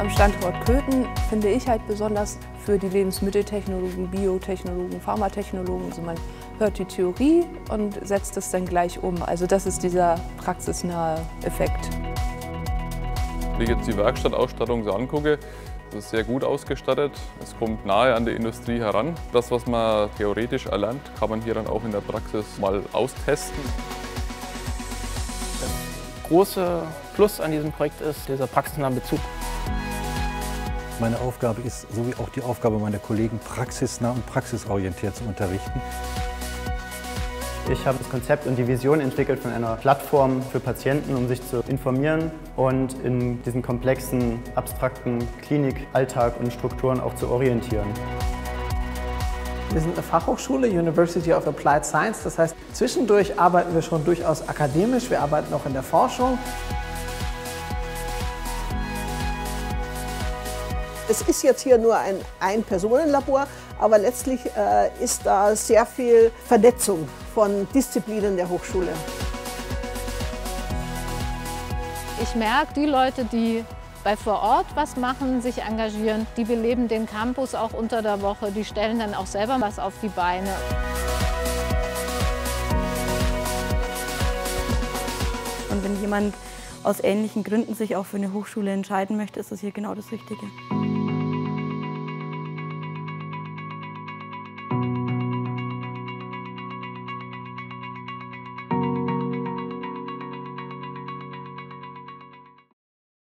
am Standort Köthen finde ich halt besonders für die Lebensmitteltechnologen, Biotechnologen, Pharmatechnologen. Also man hört die Theorie und setzt es dann gleich um. Also das ist dieser praxisnahe Effekt. Wenn ich jetzt die Werkstattausstattung so angucke, das ist sehr gut ausgestattet. Es kommt nahe an die Industrie heran. Das, was man theoretisch erlernt, kann man hier dann auch in der Praxis mal austesten. Das große Plus an diesem Projekt ist dieser praxisnahe Bezug. Meine Aufgabe ist, so wie auch die Aufgabe meiner Kollegen, praxisnah und praxisorientiert zu unterrichten. Ich habe das Konzept und die Vision entwickelt von einer Plattform für Patienten, um sich zu informieren und in diesen komplexen, abstrakten Klinikalltag und Strukturen auch zu orientieren. Wir sind eine Fachhochschule, University of Applied Science. Das heißt, zwischendurch arbeiten wir schon durchaus akademisch, wir arbeiten auch in der Forschung. Es ist jetzt hier nur ein Ein-Personen-Labor, aber letztlich ist da sehr viel Vernetzung von Disziplinen der Hochschule. Ich merke, die Leute, die bei vor Ort was machen, sich engagieren, die beleben den Campus auch unter der Woche, die stellen dann auch selber was auf die Beine. Und wenn jemand aus ähnlichen Gründen sich auch für eine Hochschule entscheiden möchte, ist das hier genau das Richtige.